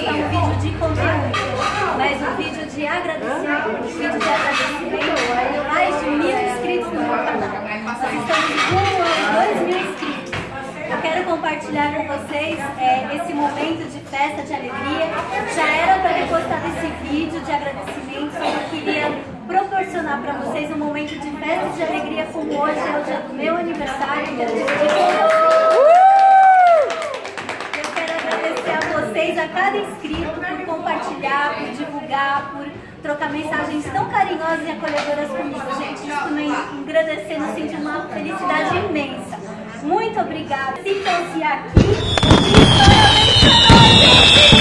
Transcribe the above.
postar um vídeo de conteúdo, mas um vídeo de agradecimento, mais de 1.000 inscritos no meu canal. Nós estamos rumo a 2.000 inscritos. Eu quero compartilhar com vocês esse momento de festa, de alegria. Já era para ter postado esse vídeo de agradecimento, só que eu queria proporcionar para vocês um momento de festa e de alegria, como hoje é o dia do meu aniversário, que eu decidi Eu quero agradecer a vocês, a cada inscrito, por compartilhar, por divulgar, por trocar mensagens tão carinhosas e acolhedoras comigo, gente. Isso me engrandecendo, eu sinto uma felicidade imensa. Muito obrigada. Sintam-se aqui e parabéns para nós, gente!